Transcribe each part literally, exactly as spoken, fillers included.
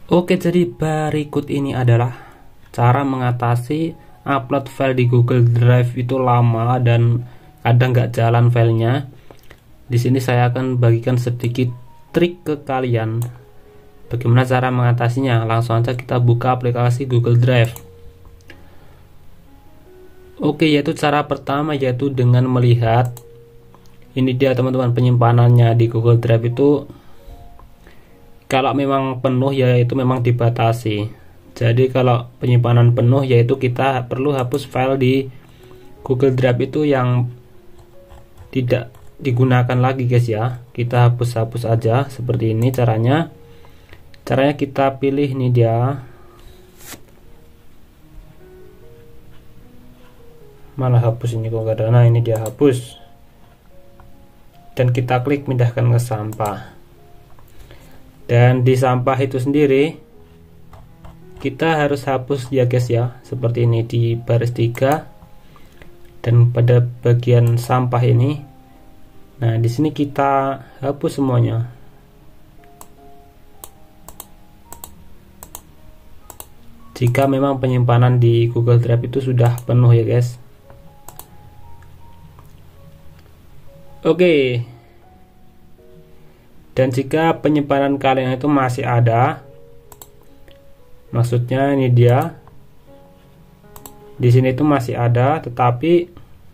Oke, jadi berikut ini adalah cara mengatasi upload file di Google Drive itu lama dan kadang nggak jalan filenya. Di sini saya akan bagikan sedikit trik ke kalian bagaimana cara mengatasinya. Langsung aja kita buka aplikasi Google Drive. Oke, yaitu cara pertama yaitu dengan melihat ini dia teman-teman, penyimpanannya di Google Drive itu kalau memang penuh ya itu memang dibatasi. Jadi kalau penyimpanan penuh yaitu kita perlu hapus file di Google Drive itu yang tidak digunakan lagi guys ya. Kita hapus-hapus aja seperti ini caranya. Caranya kita pilih nih dia. Malah hapus ini kok gak ada. Nah ini dia hapus. Dan kita klik pindahkan ke sampah. Dan di sampah itu sendiri kita harus hapus ya guys ya, seperti ini di baris tiga dan pada bagian sampah ini. Nah di sini kita hapus semuanya. Jika memang penyimpanan di Google Drive itu sudah penuh ya guys. Oke. Dan jika penyimpanan kalian itu masih ada, maksudnya ini dia di sini itu masih ada, tetapi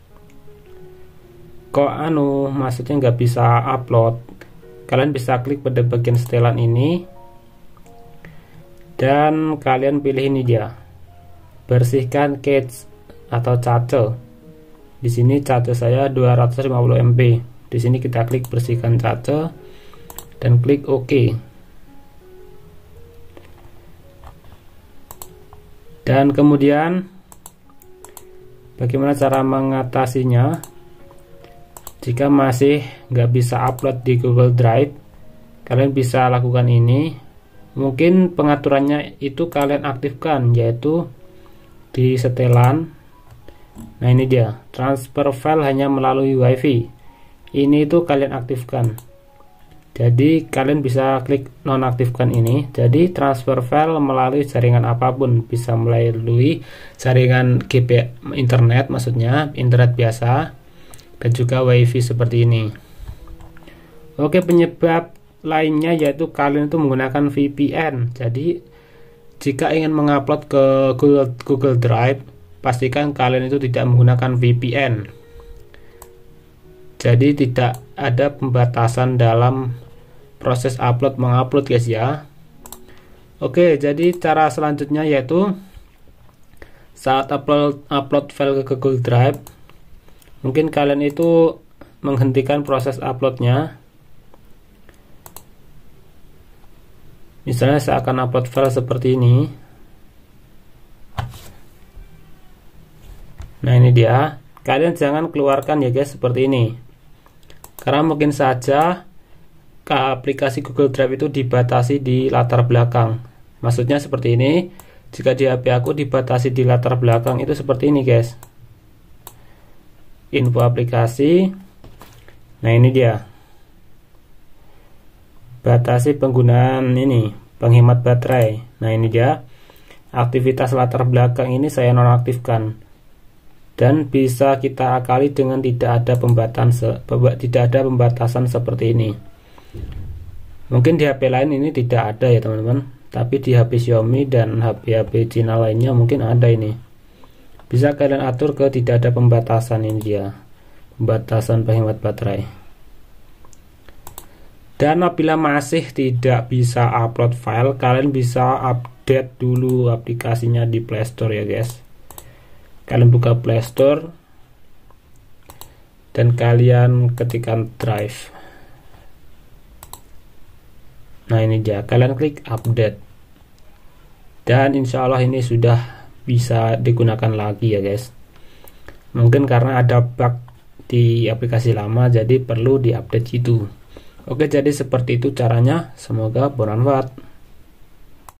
kok anu maksudnya nggak bisa upload, kalian bisa klik pada bagian setelan ini dan kalian pilih ini dia, bersihkan cache atau cache. Di sini cache saya dua ratus lima puluh M B. Di sini kita klik bersihkan cache dan klik OK. Dan kemudian bagaimana cara mengatasinya? Jika masih nggak bisa upload di Google Drive, kalian bisa lakukan ini. Mungkin pengaturannya itu kalian aktifkan, yaitu di setelan. Nah ini dia, transfer file hanya melalui WiFi. Ini itu kalian aktifkan. Jadi kalian bisa klik nonaktifkan ini. Jadi transfer file melalui jaringan apapun, bisa melalui jaringan G P internet, maksudnya internet biasa, dan juga WiFi seperti ini. Oke, penyebab lainnya yaitu kalian itu menggunakan V P N. Jadi jika ingin mengupload ke Google, Google Drive, pastikan kalian itu tidak menggunakan V P N. Jadi tidak ada pembatasan dalam proses upload mengupload guys ya. Oke, jadi cara selanjutnya yaitu saat upload upload file ke Google Drive, mungkin kalian itu menghentikan proses uploadnya. Misalnya saya akan upload file seperti ini. Nah ini dia, kalian jangan keluarkan ya guys seperti ini, karena mungkin saja ke aplikasi Google Drive itu dibatasi di latar belakang. Maksudnya seperti ini, jika di H P aku dibatasi di latar belakang itu seperti ini guys, info aplikasi. Nah ini dia, batasi penggunaan ini, penghemat baterai. Nah ini dia, aktivitas latar belakang ini saya nonaktifkan. Dan bisa kita akali dengan tidak ada pembatasan, tidak ada pembatasan seperti ini. Mungkin di H P lain ini tidak ada ya teman-teman, tapi di H P Xiaomi dan H P H P Cina lainnya mungkin ada ini. Bisa kalian atur ke tidak ada pembatasan, ini dia, pembatasan penghemat baterai. Dan apabila masih tidak bisa upload file, kalian bisa update dulu aplikasinya di Play Store ya guys. Kalian buka Play Store dan kalian ketikkan Drive. Nah ini dia, kalian klik update dan insya Allah ini sudah bisa digunakan lagi ya guys. Mungkin karena ada bug di aplikasi lama jadi perlu diupdate itu. Oke, jadi seperti itu caranya, semoga bermanfaat.